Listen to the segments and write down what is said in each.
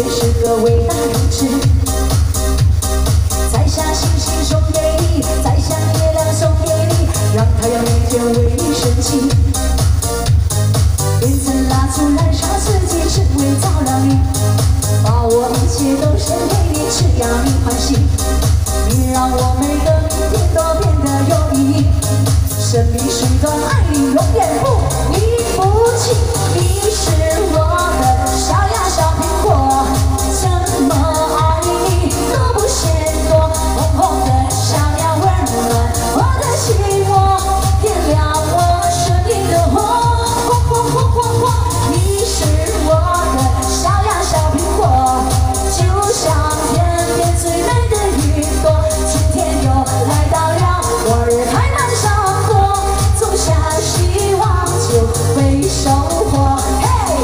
也是个伟大人士。摘下星星送给你，摘下月亮送给你，让太阳每天为你升起。点根蜡烛燃烧自己，只为照亮你，把我一切都献给你，只要你欢喜。你让我每个明天都变得有意义。生命是段爱你永远不离不弃，你是我的小呀小苹果，怎么爱你都不嫌多。红红的小呀温暖我的心窝，点亮我生命的火，火火火火火。你是我的小呀小苹果，就像天边最美的云朵。今天又来到了花儿开满山坡，种下希望就会收获。嘿，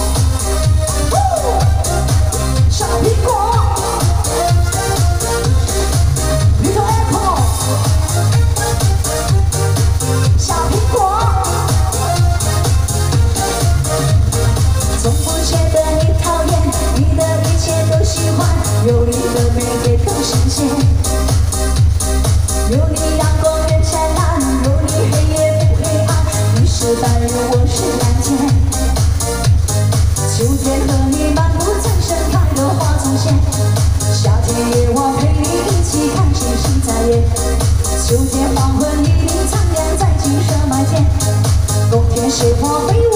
小苹果 ，Little Apple， 小苹果，从不觉得你讨厌，你的一切都喜欢，有你的每天都新鲜。有你阳光越灿烂，有你黑夜不黑暗，你是白日，我是蓝天。秋天和你漫步在盛开的花丛前，夏天夜我陪你一起看星星在演。秋天黄昏，一粒残阳在金色麦田，冬天雪花飞。